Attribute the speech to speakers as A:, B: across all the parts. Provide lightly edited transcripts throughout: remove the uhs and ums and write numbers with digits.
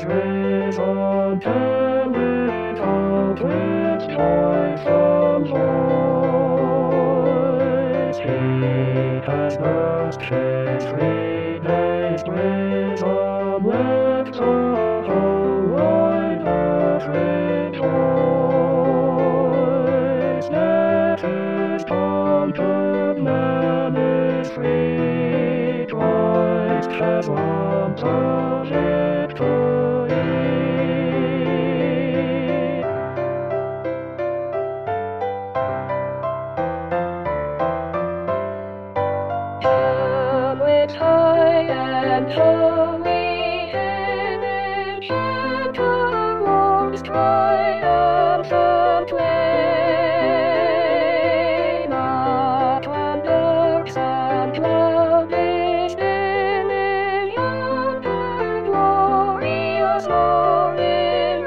A: risen, tell it out with joyful voice. He has nursed his 3 days risen, let the whole wide earth rejoice. Let his conquered man is free, Christ has won the victory. Hamlet high and holy heaven, shatter war's triumphant reign. Not when darks and love is dimming, yonder glorious morning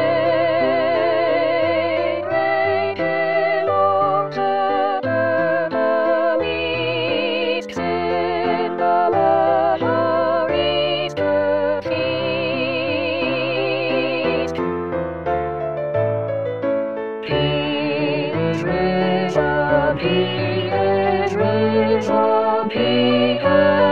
A: reign. Great immortal east, sing the leisure Easter feast. He is risen, he is risen, he has